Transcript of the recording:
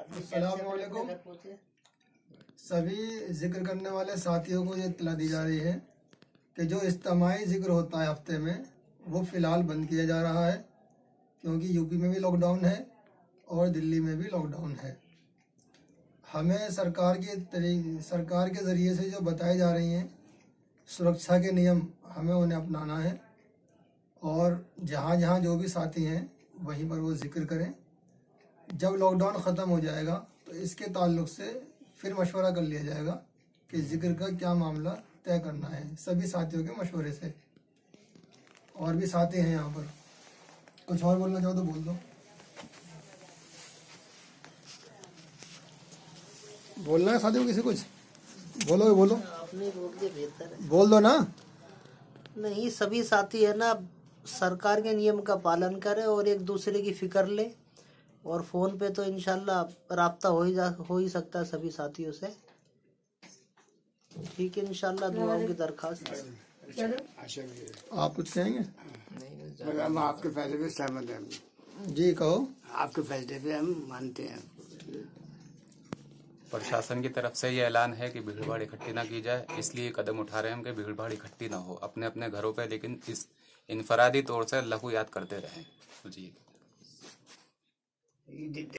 अस्सलामुअलैकुम। सभी जिक्र करने वाले साथियों को ये इत्तला दी जा रही है कि जो इज्तिमाई जिक्र होता है हफ्ते में वो फ़िलहाल बंद किया जा रहा है, क्योंकि यूपी में भी लॉकडाउन है और दिल्ली में भी लॉकडाउन है। हमें सरकार के ज़रिए से जो बताई जा रही हैं सुरक्षा के नियम, हमें उन्हें अपनाना है और जहाँ जहाँ जो भी साथी हैं वहीं पर वो जिक्र करें। जब लॉकडाउन ख़त्म हो जाएगा तो इसके ताल्लुक़ से फिर मशवरा कर लिया जाएगा कि जिक्र का क्या मामला तय करना है, सभी साथियों के मशवरे से। और भी साथी हैं यहाँ पर, कुछ और बोलना चाहो तो बोल दो। बोलना है साथियों, किसी कुछ बोलो अपने बोल के बेहतर है, बोल दो ना। नहीं, सभी साथी है ना, सरकार के नियम का पालन करें और एक दूसरे की फिक्र ले। और फोन पे तो इंशाल्लाह राब्ता हो ही सकता है सभी साथियों से। ठीक है, इंशाल्लाह दुआओं की दरखास्त। आप कुछ कहेंगे? हम आपके फैसले पे सहमत हैं। जी कहो। आपके फैसले पे हम मानते हैं। प्रशासन की तरफ से ये ऐलान है कि भीड़ भाड़ इकट्ठी ना की जाए, इसलिए कदम उठा रहे हैं हम कि भीड़ भाड़ इकट्ठी ना हो अपने अपने घरों पे, लेकिन इस इनफरादी तौर से अल्लाह को याद करते रहें। जी।